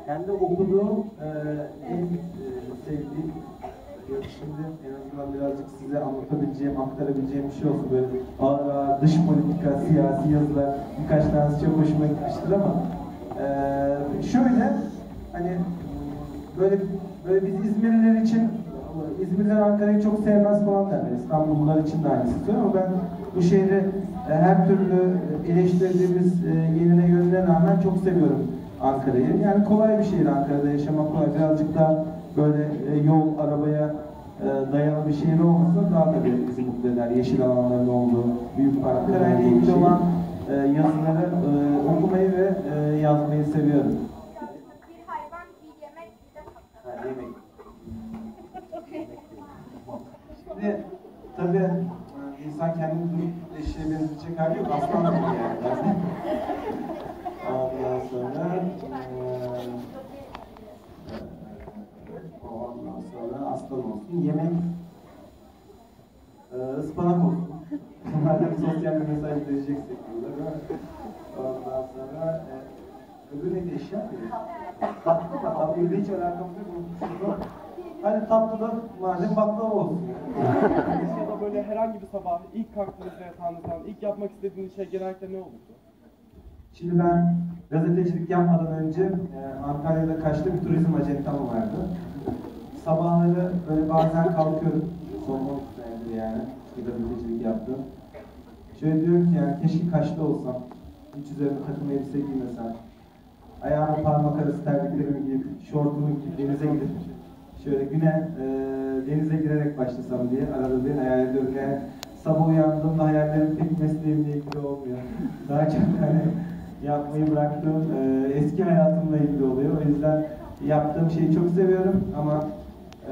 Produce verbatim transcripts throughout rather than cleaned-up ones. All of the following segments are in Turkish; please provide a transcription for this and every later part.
kendi okuduğum e, en e, sevdiğim, şimdi en azından birazcık size anlatabileceğim, aktarabileceğim bir şey olsun. Böyle ağır ağır dış politika, siyasi yazılar, birkaç tanesi çok hoşuma gitmiştir ama e, şöyle, hani böyle böyle biz İzmirliler için, İzmirliler Ankara'yı çok sevmez falan derler. İstanbullular için de aynısı söylüyor ama ben bu şehri e, her türlü eleştirdiğimiz e, yerine yönüne rağmen çok seviyorum Ankara'yı. Yani kolay bir şehir Ankara'da yaşamak kolay. Birazcık daha böyle e, yol, arabaya e, dayalı bir şehir olmasa daha tabii bizi mutlu eder. Yeşil alanların olduğu, büyük parklarla ilgili olan e, yazıları e, okumayı ve e, yazmayı seviyorum. Bir hayvan, bir yemek, bir de tatlı. Ha, yemek. Şimdi tabii insan kendini durup eşeğe benzetecek hali yok. Aslan gibi yani. Ondan sonra ondan sonra aslan olsun. Yemek ıspanak olsun. Madem sosyal bir mesaj vereceksek burada. Ondan sonra öbür neydi, eşya mıydı? Tatlı da tatlıyla hiç alakamız yok. Hani tatlı da madem baklava olsun. Ya da böyle herhangi bir sabah ilk kalktığınızda yatağınızdan ilk yapmak istediğiniz şey genellikle ne olurdu? Şimdi ben gazetecilik yapmadan önce e, Antalya'da Kaş'ta bir turizm acentam vardı. Sabahları böyle bazen kalkıyorum. Son on senedir yani bir gazetecilik yaptım. Şöyle diyorum ki yani keşke Kaş'ta olsam. Hiç üzerine takım elbise giymesem. Ayağıma parmak arası terliklerimi giyip, şortumu giyip denize gidip şöyle güne e, denize girerek başlasam diye arada bir hayal ediyorum. Yani sabah uyandığımda hayallerim pek mesleğimle ilgili olmuyor. Daha çok hani yapmayı bıraktığım e, eski hayatımla ilgili oluyor. O yüzden yaptığım şeyi çok seviyorum ama e,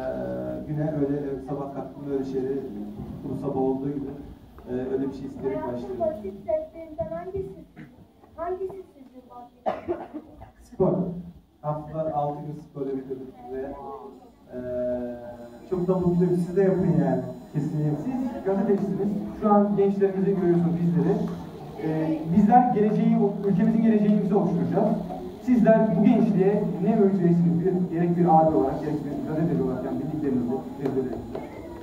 güne öyle sabah kalktığımda öyle şeyleri bu sabah olduğu gibi e, öyle bir şey isteyerek başlıyorum. Hayatın basit zevklerinden hangisi? Hangisi sizin basit? Spor. Haftalar altı gün spor yapıyorduk ve e, çok da mutluyum. Siz de yapın yani. Kesinlikle. Siz gazetecisiniz. Şu an gençlerimizi görüyorsunuz, bizleri. Ee, bizler geleceği, ülkemizin geleceğini bize oluşturacağız. Sizler bu gençliğe ne öğütleyeceksiniz? Bir, gerek bir abi olarak, gerek bir gazeteci olarak, yani bildiklerinizi, tecrübelerinizi.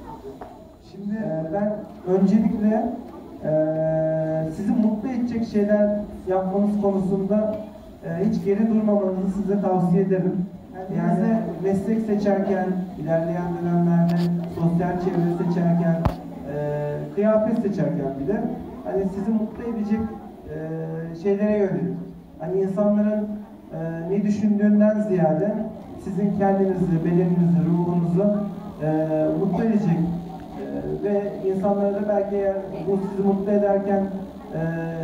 Şimdi e, ben öncelikle e, sizi mutlu edecek şeyler yapmanız konusunda e, hiç geri durmamanızı size tavsiye ederim. Yani meslek seçerken, ilerleyen dönemlerde sosyal çevre seçerken, e, kıyafet seçerken bile hani sizi mutlu edecek e, şeylere yönelik. Hani insanların e, ne düşündüğünden ziyade sizin kendinizi, bedeninizi, ruhunuzu e, mutlu edecek e, ve insanlara da belki eğer bu sizi mutlu ederken e,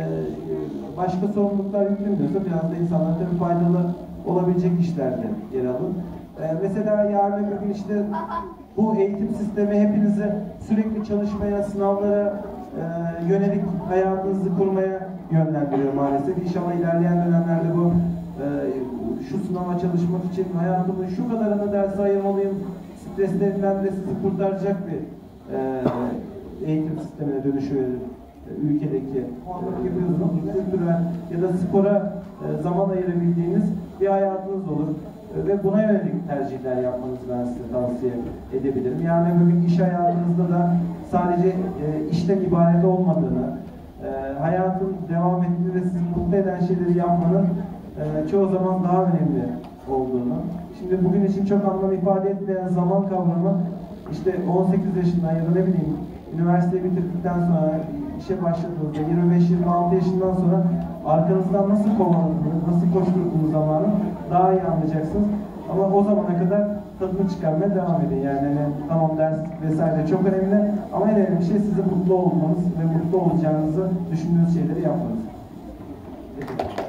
başka sorumluluklar yüklemiyorsa biraz da insanlara tabii faydalı olabilecek işlerde yer alın. Ee, mesela yarın öbür gün işte bu eğitim sistemi hepinizi sürekli çalışmaya, sınavlara e, yönelik hayatınızı kurmaya yönlendiriyor maalesef. İnşallah ilerleyen dönemlerde bu e, şu sınava çalışmak için hayatımın şu kadarını derse ayırmalıyım, streslerinden de sizi kurtaracak bir e, eğitim sistemine dönüşüyor ülkedeki. O anlamda yapıyorsunuz. Kültürel ya da spora e, zaman ayırabildiğiniz bir hayatınız olur. E, ve buna yönelik tercihler yapmanızı ben size tavsiye edebilirim. Yani bugün iş hayatınızda da sadece e, işten ibaret olmadığını, e, hayatın devam ettiğini ve sizi mutlu eden şeyleri yapmanın e, çoğu zaman daha önemli olduğunu. Şimdi bugün için çok anlam ifade etmeyen zaman kavramı işte on sekiz yaşından ya da ne bileyim üniversiteyi bitirdikten sonra işe başladığınızda yirmi beş yirmi altı yaşından sonra arkanızdan nasıl kovaladığınız, nasıl koşturduğunuz zamanı daha iyi anlayacaksınız. Ama o zamana kadar tadını çıkarmaya devam edin. Yani hani, tamam ders vesaire çok önemli ama en önemli şey sizin mutlu olmanız ve mutlu olacağınızı düşündüğünüz şeyleri yapmanız.